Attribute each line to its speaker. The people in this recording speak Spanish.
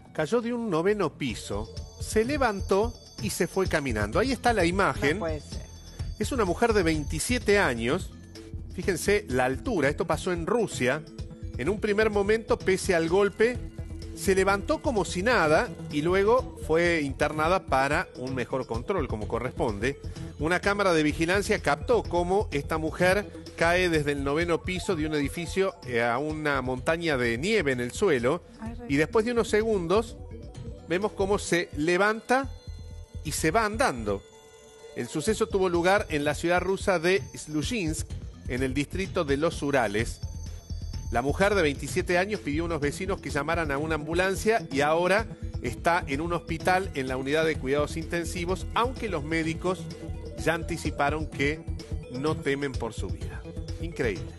Speaker 1: cayó de un 9º piso, se levantó y se fue caminando. Ahí está la imagen.
Speaker 2: No puede ser.
Speaker 1: Es una mujer de 27 años. Fíjense la altura. Esto pasó en Rusia. En un primer momento, pese al golpe, se levantó como si nada y luego fue internada para un mejor control, como corresponde. Una cámara de vigilancia captó cómo esta mujer cae desde el 9º piso de un edificio a una montaña de nieve en el suelo. Y después de unos segundos, vemos cómo se levanta y se va andando. El suceso tuvo lugar en la ciudad rusa de Sluzhinsk, en el distrito de los Urales. La mujer de 27 años pidió a unos vecinos que llamaran a una ambulancia y ahora está en un hospital en la unidad de cuidados intensivos, aunque los médicos ya anticiparon que no temen por su vida. Increíble.